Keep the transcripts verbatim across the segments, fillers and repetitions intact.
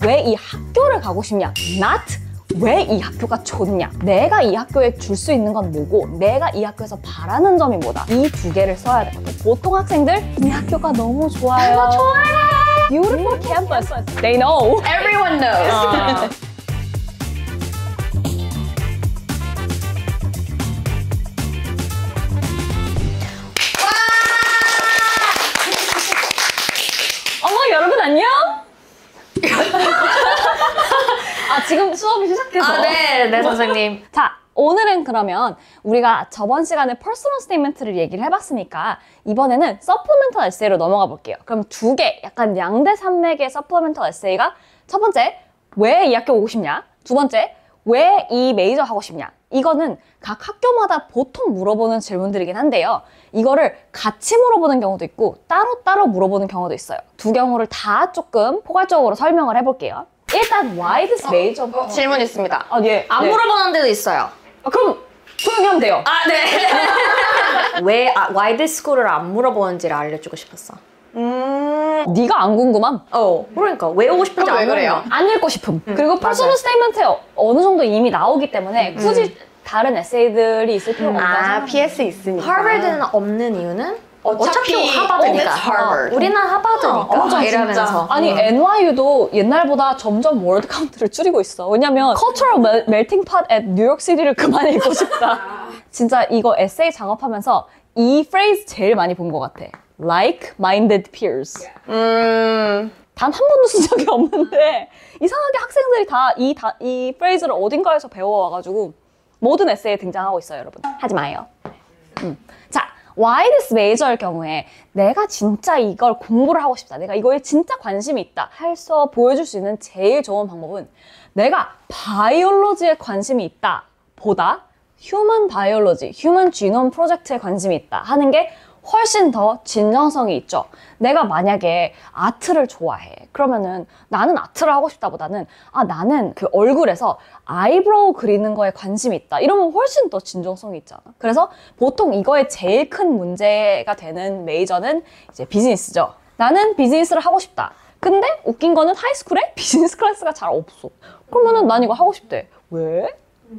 왜 이 학교를 가고 싶냐? Not 왜 이 학교가 좋냐? 내가 이 학교에 줄 수 있는 건 뭐고 내가 이 학교에서 바라는 점이 뭐다? 이 두 개를 써야 되거든. 보통 학생들 이 학교가 너무 좋아요. 너무 좋아요. Beautiful campus. They know. Everyone knows. 어. 어머, 여러분 안녕? 아, 지금 수업이 시작해서. 아, 네, 네, 선생님. 자, 오늘은 그러면 우리가 저번 시간에 퍼스널 스테이트먼트를 얘기를 해봤으니까 이번에는 서플리멘털 에세이로 넘어가 볼게요. 그럼 두 개, 약간 양대산맥의 서플리멘털 에세이가 첫 번째, 왜 이 학교 오고 싶냐? 두 번째, 왜 이 메이저 하고 싶냐? 이거는 각 학교마다 보통 물어보는 질문들이긴 한데요. 이거를 같이 물어보는 경우도 있고 따로따로 물어보는 경우도 있어요. 두 경우를 다 조금 포괄적으로 설명을 해볼게요. 일단 why this major? 어, 질문 있습니다. 아, 예. 안 네. 물어보는 데도 있어요. 아, 그럼 조용히 하면 돼요. 아, 네. 왜 아, why this school을 안 물어보는지를 알려주고 싶었어. 음... 네가 안 궁금함? 어, 그러니까 왜 오고 싶은지 안 그래요? 안 읽고 싶음. 음, 그리고 퍼스널 스테이트먼트에 어느 정도 이미 나오기 때문에 굳이 음. 다른 에세이들이 있을 필요가 없다. 아, 피에스 있으니까. 하버드는 없는 이유는 어차피, 어차피 하버드니까. 하버드. 어, 우리는 하버드니까. 어, 맞아, 이러면서. 아니 음. 엔와이유도 옛날보다 점점 월드 카운트를 줄이고 있어. 왜냐면 Cultural Melting Pot at New York City를 그만 읽고 싶다. 진짜 이거 에세이 작업하면서 이 프레이즈 제일 많이 본 것 같아. Like-minded peers. 음. 단 한 번도 쓴 적이 없는데 이상하게 학생들이 다 이 이 프레이즈를 어딘가에서 배워와가지고 모든 에세이에 등장하고 있어요, 여러분. 하지 마요. 음. 자, why this major일 경우에 내가 진짜 이걸 공부를 하고 싶다, 내가 이거에 진짜 관심이 있다 해서 보여줄 수 있는 제일 좋은 방법은 내가 바이올로지에 관심이 있다 보다 휴먼 바이올로지, 휴먼 지놈 프로젝트에 관심이 있다 하는 게 훨씬 더 진정성이 있죠. 내가 만약에 아트를 좋아해. 그러면은 나는 아트를 하고 싶다보다는 아, 나는 그 얼굴에서 아이브로우 그리는 거에 관심이 있다. 이러면 훨씬 더 진정성이 있잖아. 그래서 보통 이거에 제일 큰 문제가 되는 메이저는 이제 비즈니스죠. 나는 비즈니스를 하고 싶다. 근데 웃긴 거는 하이스쿨에 비즈니스 클래스가 잘 없어. 그러면은 난 이거 하고 싶대. 왜?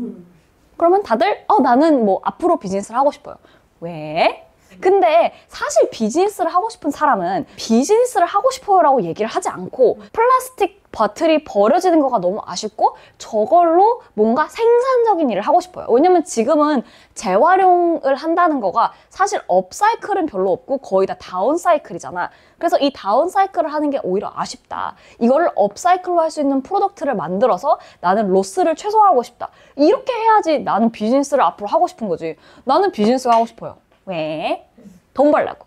그러면 다들 어, 나는 뭐 앞으로 비즈니스를 하고 싶어요. 왜? 근데 사실 비즈니스를 하고 싶은 사람은 비즈니스를 하고 싶어요 라고 얘기를 하지 않고 플라스틱 버틀이 버려지는 거가 너무 아쉽고 저걸로 뭔가 생산적인 일을 하고 싶어요. 왜냐면 지금은 재활용을 한다는 거가 사실 업사이클은 별로 없고 거의 다 다운사이클이잖아. 그래서 이 다운사이클을 하는 게 오히려 아쉽다. 이거를 업사이클로 할 수 있는 프로덕트를 만들어서 나는 로스를 최소화하고 싶다. 이렇게 해야지 나는 비즈니스를 앞으로 하고 싶은 거지. 나는 비즈니스가 하고 싶어요. 왜? 돈 벌라고.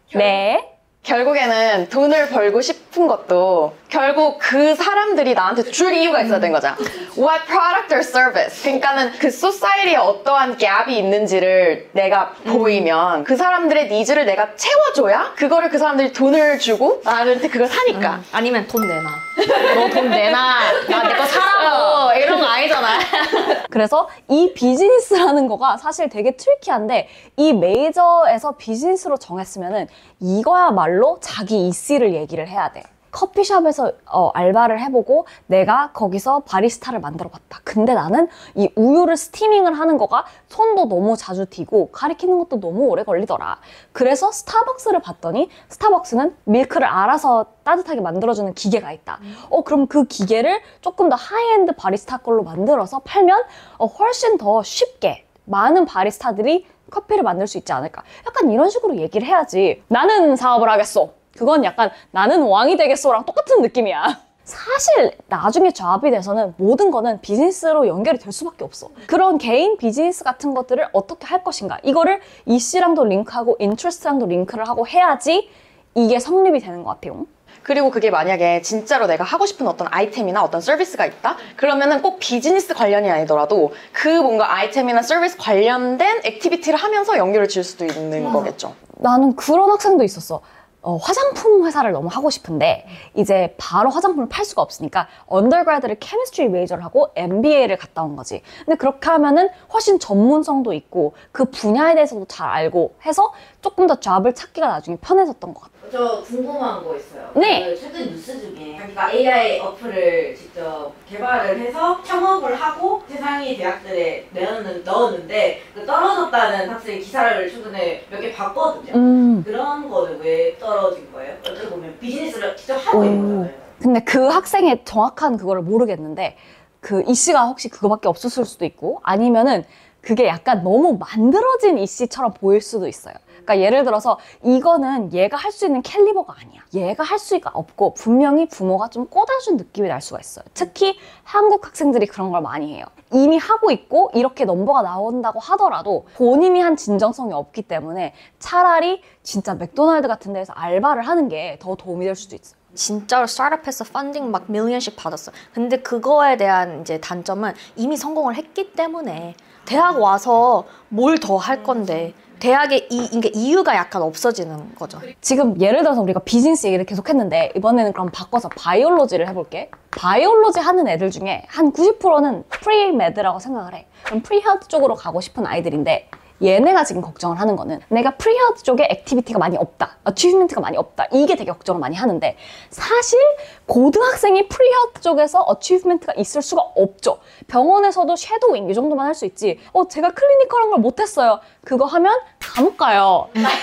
네. 결국에는 돈을 벌고 싶은 것도 결국 그 사람들이 나한테 줄 이유가 있어야 되는 거잖아. What product or service? 그러니까는 그 소사이티에 어떠한 갭이 있는지를 내가 보이면 그 사람들의 니즈를 내가 채워줘야 그거를 그 사람들이 돈을 주고 나한테 그걸 사니까. 음, 아니면 돈 내놔. 너 돈 내놔. 나 내 거 사라고. 이런 거 아니잖아. 그래서 이 비즈니스라는 거가 사실 되게 트리키한데 이 메이저에서 비즈니스로 정했으면은 이거야말로 자기 이씨를 얘기를 해야 돼. 커피숍에서 어, 알바를 해보고 내가 거기서 바리스타를 만들어봤다. 근데 나는 이 우유를 스티밍을 하는 거가 손도 너무 자주 튀고 가리키는 것도 너무 오래 걸리더라. 그래서 스타벅스를 봤더니 스타벅스는 밀크를 알아서 따뜻하게 만들어주는 기계가 있다. 어, 그럼 그 기계를 조금 더 하이엔드 바리스타 걸로 만들어서 팔면 어, 훨씬 더 쉽게 많은 바리스타들이 커피를 만들 수 있지 않을까. 약간 이런 식으로 얘기를 해야지. 나는 사업을 하겠어. 그건 약간 나는 왕이 되겠어랑 똑같은 느낌이야. 사실 나중에 조합이 돼서는 모든 거는 비즈니스로 연결이 될 수밖에 없어. 그런 개인 비즈니스 같은 것들을 어떻게 할 것인가, 이거를 이씨랑도 링크하고 인트레스트랑도 링크를 하고 해야지 이게 성립이 되는 것 같아요. 그리고 그게 만약에 진짜로 내가 하고 싶은 어떤 아이템이나 어떤 서비스가 있다? 그러면은 꼭 비즈니스 관련이 아니더라도 그 뭔가 아이템이나 서비스 관련된 액티비티를 하면서 연결을 지을 수도 있는 음. 거겠죠. 나는 그런 학생도 있었어. 어, 화장품 회사를 너무 하고 싶은데 이제 바로 화장품을 팔 수가 없으니까 언더그라드를 케미스트리 메이저를 하고 엠비에이를 갔다 온 거지. 근데 그렇게 하면은 훨씬 전문성도 있고 그 분야에 대해서도 잘 알고 해서 조금 더 잡을 찾기가 나중에 편해졌던 것 같아. 저 궁금한 거 있어요. 네. 그 최근 뉴스 중에 자기가 에이아이 어플을 직접 개발을 해서 창업을 하고 세상의 대학들에 내놓는, 넣었는데 그 떨어졌다는 학생이 기사를 최근에 몇 개 봤거든요. 음. 그런 거는 왜 떨어진 거예요? 어떻게 보면 비즈니스를 직접 하고 오. 있는 거잖아요. 근데 그 학생의 정확한 그거를 모르겠는데 그 이씨가 혹시 그거밖에 없었을 수도 있고 아니면은 그게 약간 너무 만들어진 이씨처럼 보일 수도 있어요. 그러니까 예를 들어서 이거는 얘가 할 수 있는 캘리버가 아니야. 얘가 할 수가 없고 분명히 부모가 좀 꽂아준 느낌이 날 수가 있어요. 특히 한국 학생들이 그런 걸 많이 해요. 이미 하고 있고 이렇게 넘버가 나온다고 하더라도 본인이 한 진정성이 없기 때문에 차라리 진짜 맥도날드 같은 데에서 알바를 하는 게 더 도움이 될 수도 있어요. 진짜로 스타트업에서 펀딩 막 밀리언씩 받았어. 근데 그거에 대한 이제 단점은 이미 성공을 했기 때문에 대학 와서 뭘 더 할 건데 대학의 이, 이게 이유가 약간 없어지는 거죠. 지금 예를 들어서 우리가 비즈니스 얘기를 계속 했는데 이번에는 그럼 바꿔서 바이올로지를 해볼게. 바이올로지 하는 애들 중에 한 구십 퍼센트는 프리메드라고 생각을 해. 그럼 프리헤alth 쪽으로 가고 싶은 아이들인데 얘네가 지금 걱정을 하는 거는 내가 프리헤alth 쪽에 액티비티가 많이 없다, 어치브먼트가 많이 없다, 이게 되게 걱정을 많이 하는데 사실 고등학생이 프리헤alth 쪽에서 어치브먼트가 있을 수가 없죠. 병원에서도 섀도잉 이 정도만 할 수 있지. 어 제가 클리니컬한 걸 못했어요. 그거 하면 감옥 가요.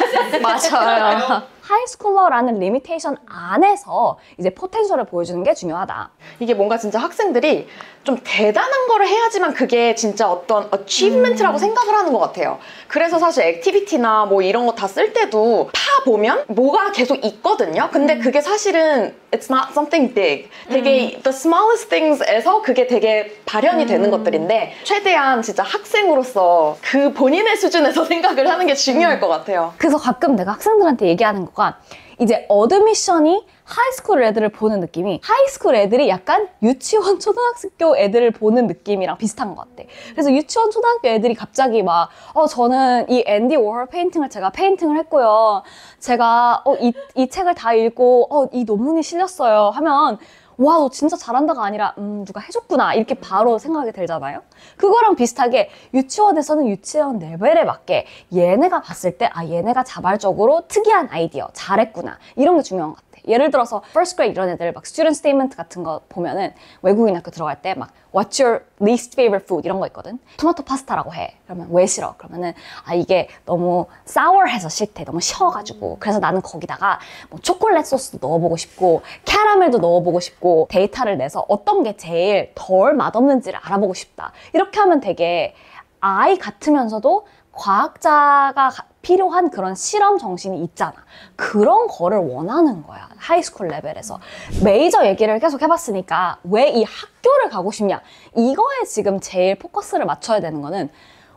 맞아요. 하이스쿨러라는 리미테이션 안에서 이제 포텐셜을 보여주는 게 중요하다. 이게 뭔가 진짜 학생들이 좀 대단한 거를 해야지만 그게 진짜 어떤 achievement라고 음. 생각을 하는 것 같아요. 그래서 사실 액티비티나 뭐 이런 거 다 쓸 때도 파 보면 뭐가 계속 있거든요. 근데 그게 사실은 it's not something big. 되게 음. the smallest things에서 그게 되게 발현이 음. 되는 것들인데 최대한 진짜 학생으로서 그 본인의 수준에서 생각을 하는 게 중요할 음. 것 같아요. 그래서 가끔 내가 학생들한테 얘기하는 거가 이제 어드미션이 하이스쿨 애들을 보는 느낌이 하이스쿨 애들이 약간 유치원 초등학교 애들을 보는 느낌이랑 비슷한 것 같아. 그래서 유치원 초등학교 애들이 갑자기 막 어 저는 이 앤디 워홀 페인팅을 제가 페인팅을 했고요. 제가 어 이 이 책을 다 읽고 어 이 논문이 실렸어요 하면 와, 너 진짜 잘한다가 아니라 음 누가 해줬구나 이렇게 바로 생각이 들잖아요. 그거랑 비슷하게 유치원에서는 유치원 레벨에 맞게 얘네가 봤을 때 아 얘네가 자발적으로 특이한 아이디어 잘했구나 이런 게 중요한 것 같아. 예를 들어서 first grade 이런 애들 막 student statement 같은 거 보면은 외국인 학교 들어갈 때 막 what's your least favorite food 이런 거 있거든. 토마토 파스타라고 해. 그러면 왜 싫어? 그러면은 아 이게 너무 sour해서 싫대. 너무 셔가지고. 그래서 나는 거기다가 뭐 초콜릿 소스도 넣어보고 싶고 캐러멜도 넣어보고 싶고 데이터를 내서 어떤 게 제일 덜 맛없는지를 알아보고 싶다. 이렇게 하면 되게 아이 같으면서도 과학자가 필요한 그런 실험 정신이 있잖아. 그런 거를 원하는 거야. 하이스쿨 레벨에서. 메이저 얘기를 계속 해봤으니까 왜 이 학교를 가고 싶냐? 이거에 지금 제일 포커스를 맞춰야 되는 거는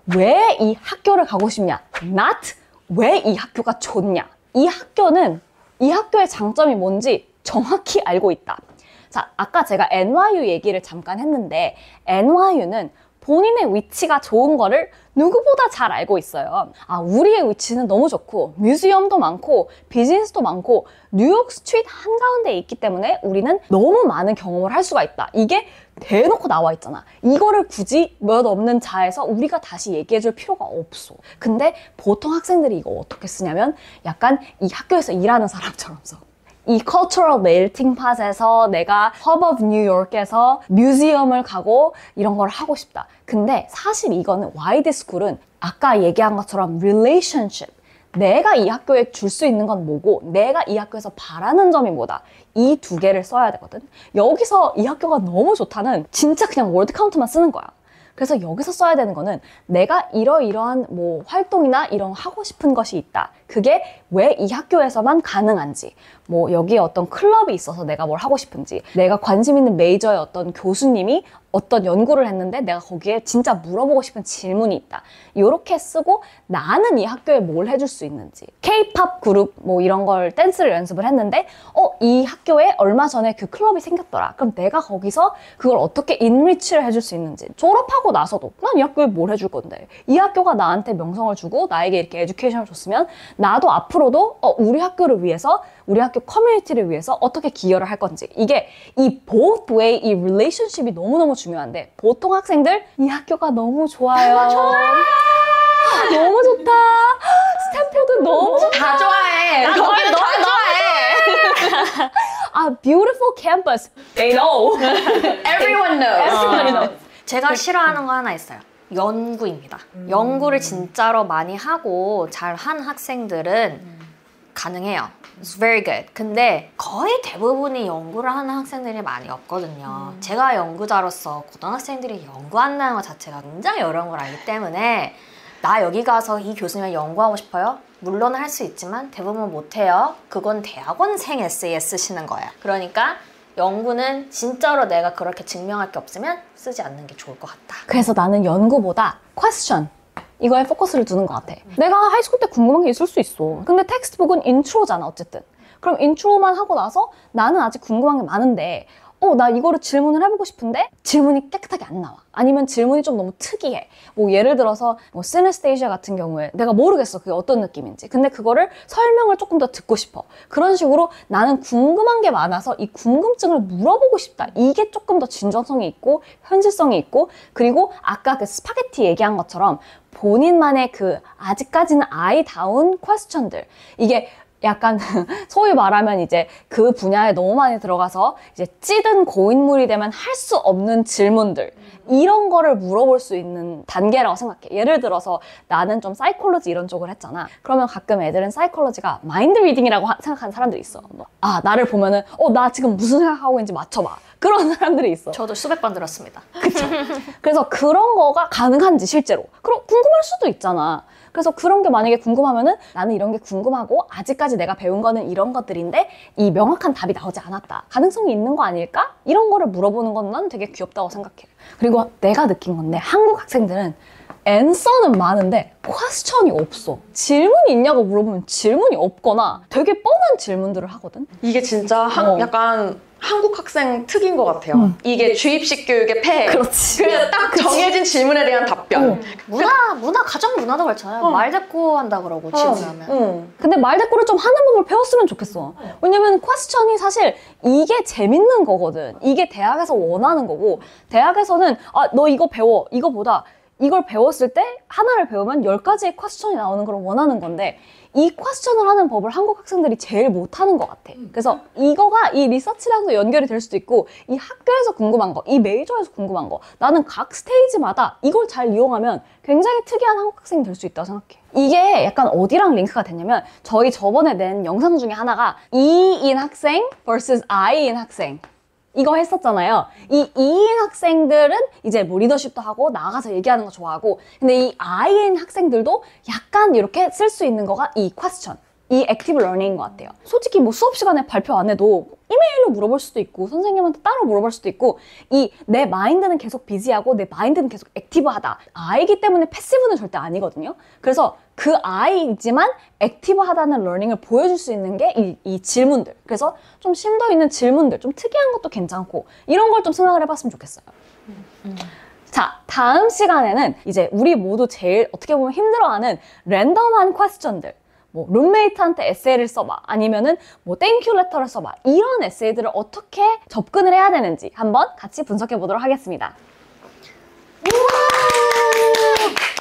왜 이 학교를 가고 싶냐? not 왜 이 학교가 좋냐? 이 학교는 이 학교의 장점이 뭔지 정확히 알고 있다. 자, 아까 제가 엔와이유 얘기를 잠깐 했는데 엔와이유는 본인의 위치가 좋은 거를 누구보다 잘 알고 있어요. 아, 우리의 위치는 너무 좋고 뮤지엄도 많고 비즈니스도 많고 뉴욕 스트리트 한가운데에 있기 때문에 우리는 너무 많은 경험을 할 수가 있다. 이게 대놓고 나와 있잖아. 이거를 굳이 몇 없는 자에서 우리가 다시 얘기해 줄 필요가 없어. 근데 보통 학생들이 이거 어떻게 쓰냐면 약간 이 학교에서 일하는 사람처럼 써. 이 cultural melting pot에서 내가 hub of New York에서 뮤지엄을 가고 이런 걸 하고 싶다. 근데 사실 이거는 와이드 스쿨은 아까 얘기한 것처럼 relationship, 내가 이 학교에 줄 수 있는 건 뭐고 내가 이 학교에서 바라는 점이 뭐다. 이 두 개를 써야 되거든. 여기서 이 학교가 너무 좋다는 진짜 그냥 월드 카운트만 쓰는 거야. 그래서 여기서 써야 되는 거는 내가 이러이러한 뭐 활동이나 이런 하고 싶은 것이 있다. 그게 왜 이 학교에서만 가능한지, 뭐 여기에 어떤 클럽이 있어서 내가 뭘 하고 싶은지, 내가 관심 있는 메이저의 어떤 교수님이 어떤 연구를 했는데 내가 거기에 진짜 물어보고 싶은 질문이 있다. 이렇게 쓰고 나는 이 학교에 뭘 해줄 수 있는지. 케이팝 그룹 뭐 이런 걸 댄스를 연습을 했는데 어, 이 학교에 얼마 전에 그 클럽이 생겼더라. 그럼 내가 거기서 그걸 어떻게 인리치를 해줄 수 있는지. 졸업하고 나서도 난 이 학교에 뭘 해줄 건데. 이 학교가 나한테 명성을 주고 나에게 이렇게 에듀케이션을 줬으면 나도 앞으로도 어, 우리 학교를 위해서 우리 학교 커뮤니티를 위해서 어떻게 기여를 할 건지. 이게 이 both way, 이 relationship이 너무너무 중요한데 보통 학생들 이 학교가 너무 좋아요. 좋아. 너무 좋다. 스탠포드 너무 좋다. 다 좋아해. 나 거기 너무 다 좋아해. 아, beautiful campus. They know. Everyone knows. Everybody knows. 제가 싫어하는 거 하나 있어요. 연구입니다. 연구를 진짜로 많이 하고 잘한 학생들은 가능해요. It's very good. 근데 거의 대부분이 연구를 하는 학생들이 많이 없거든요. 음. 제가 연구자로서 고등학생들이 연구한다는 것 자체가 굉장히 어려운 걸 알기 때문에 나 여기 가서 이 교수님을 연구하고 싶어요? 물론 할 수 있지만 대부분 못해요. 그건 대학원생 에세이에 쓰시는 거예요. 그러니까 연구는 진짜로 내가 그렇게 증명할 게 없으면 쓰지 않는 게 좋을 것 같다. 그래서 나는 연구보다 question 이거에 포커스를 두는 것 같아. 내가 하이스쿨 때 궁금한 게 있을 수 있어. 근데 텍스트북은 인트로잖아 어쨌든. 그럼 인트로만 하고 나서 나는 아직 궁금한 게 많은데 어, 나 이거를 질문을 해보고 싶은데 질문이 깨끗하게 안 나와. 아니면 질문이 좀 너무 특이해. 뭐 예를 들어서 뭐 시네스테이시아 같은 경우에 내가 모르겠어. 그게 어떤 느낌인지. 근데 그거를 설명을 조금 더 듣고 싶어. 그런 식으로 나는 궁금한 게 많아서 이 궁금증을 물어보고 싶다. 이게 조금 더 진정성이 있고 현실성이 있고 그리고 아까 그 스파게티 얘기한 것처럼 본인만의 그 아직까지는 아이다운 퀘스천들. 이게 약간 소위 말하면 이제 그 분야에 너무 많이 들어가서 이제 찌든 고인물이 되면 할 수 없는 질문들 이런 거를 물어볼 수 있는 단계라고 생각해. 예를 들어서 나는 좀 사이콜로지 이런 쪽을 했잖아. 그러면 가끔 애들은 사이콜로지가 마인드 리딩이라고 하, 생각하는 사람들이 있어. 뭐, 아 나를 보면은 어 나 지금 무슨 생각하고 있는지 맞춰봐. 그런 사람들이 있어. 저도 수백 번 들었습니다. 그쵸? 그래서 그런 거가 가능한지 실제로. 그럼 궁금할 수도 있잖아. 그래서 그런 게 만약에 궁금하면은 나는 이런 게 궁금하고 아직까지 내가 배운 거는 이런 것들인데 이 명확한 답이 나오지 않았다. 가능성이 있는 거 아닐까? 이런 거를 물어보는 건 난 되게 귀엽다고 생각해. 그리고 내가 느낀 건데 한국 학생들은 앤서는 많은데 퀘스천이 없어. 질문이 있냐고 물어보면 질문이 없거나 되게 뻔한 질문들을 하거든. 이게 진짜 한, 어. 약간 한국 학생 특인 것 같아요. 음. 이게 주입식 교육의 폐. 그렇지. 그래서 딱 정해진 질문에 대한 답변. 어. 문화, 문화, 가정 문화도 그렇잖아요. 어. 말 대꾸 한다 그러고 질문하면. 응. 근데 말대꾸를 좀 하는 법을 배웠으면 좋겠어. 왜냐면 퀘스천이 사실 이게 재밌는 거거든. 이게 대학에서 원하는 거고 대학에서는 아, 너 이거 배워. 이거보다 이걸 배웠을 때 하나를 배우면 열 가지의 퀘스천이 나오는 걸 원하는 건데 이 퀘스천을 하는 법을 한국 학생들이 제일 못하는 것 같아. 그래서 이거가 이 리서치랑도 연결이 될 수도 있고 이 학교에서 궁금한 거, 이 메이저에서 궁금한 거 나는 각 스테이지마다 이걸 잘 이용하면 굉장히 특이한 한국 학생이 될 수 있다고 생각해. 이게 약간 어디랑 링크가 됐냐면 저희 저번에 낸 영상 중에 하나가 E인 학생 vs I인 학생 이거 했었잖아요. 이 E인 학생들은 이제 뭐 리더십도 하고 나가서 얘기하는 거 좋아하고 근데 이 I인 학생들도 약간 이렇게 쓸 수 있는 거가 이 퀘스천, 이 액티브 러닝인 것 같아요. 솔직히 뭐 수업 시간에 발표 안 해도 이메일로 물어볼 수도 있고 선생님한테 따로 물어볼 수도 있고 이 내 마인드는 계속 비지하고 내 마인드는 계속 액티브하다. I이기 때문에 패시브는 절대 아니거든요. 그래서 그 I이지만 액티브하다는 러닝을 보여줄 수 있는 게 이 이 질문들. 그래서 좀 심도 있는 질문들, 좀 특이한 것도 괜찮고 이런 걸 좀 생각을 해봤으면 좋겠어요. 음. 음. 자, 다음 시간에는 이제 우리 모두 제일 어떻게 보면 힘들어하는 랜덤한 퀘스천들 뭐 룸메이트한테 에세이를 써봐 아니면은 뭐 땡큐 레터를 써봐 이런 에세이들을 어떻게 접근을 해야 되는지 한번 같이 분석해 보도록 하겠습니다.